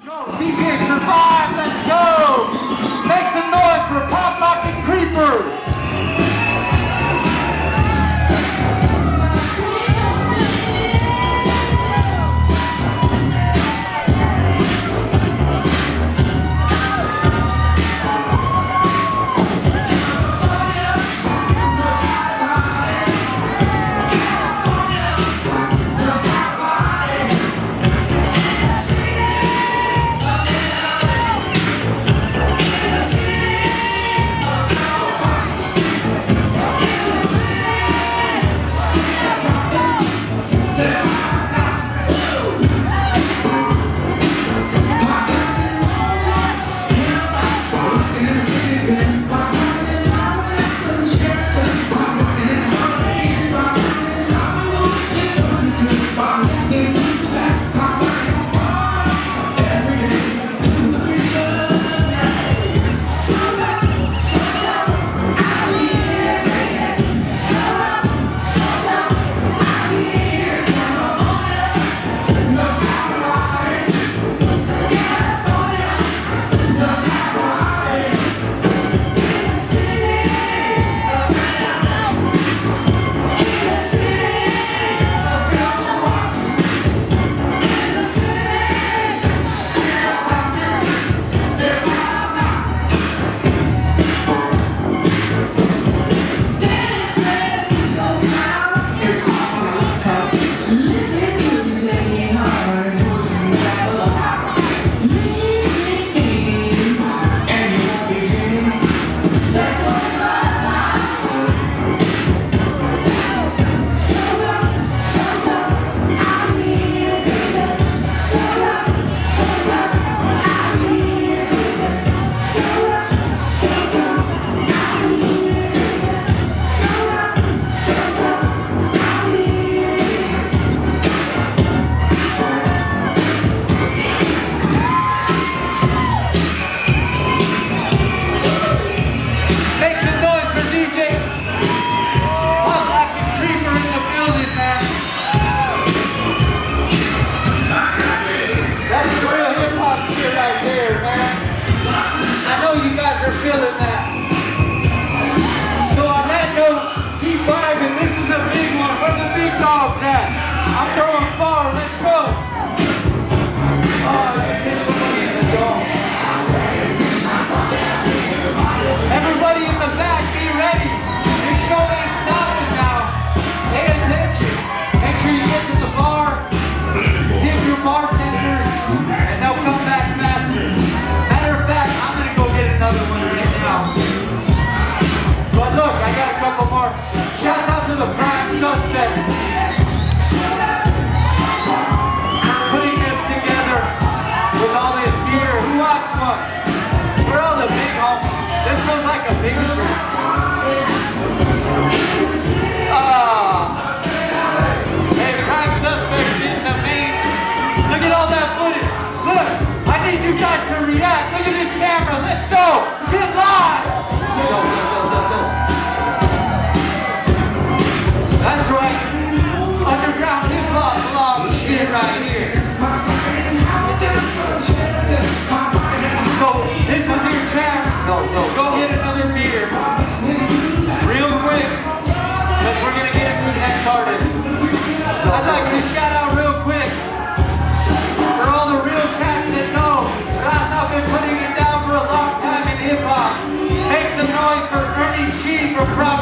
DJ Survive, let's go! Make some noise for Pop Lock and Creeper! Feeling that. So on that note, keep vibing. This is a big one. Where the big dogs at? I'm throwing far. Let's go. Oh, everybody in the back, be ready. This show ain't stopping now. Pay attention. Make sure you get to the bar. Tip your bartenders, and they'll come back faster. Matter of fact, I'm gonna go get another one right now. But look, I got a couple more. Shout out to the prime suspect. Putting this together with all this gear. Who wants one? We're all the big homies. This feels like a big trip. Hey, prime suspect is the main. Look at all that footage. Look, I need you guys to react. Look at this camera. Let's go. Get live. That's right. Underground hip-hop vlog shit right here. So, this is your chance. Go get another beer. Real quick. Because we're going to get a good head started. I'd like to shout out real quick for all the real cats that know that I've been putting it down for a long time in hip-hop. Make some noise for Ernie G from Providence.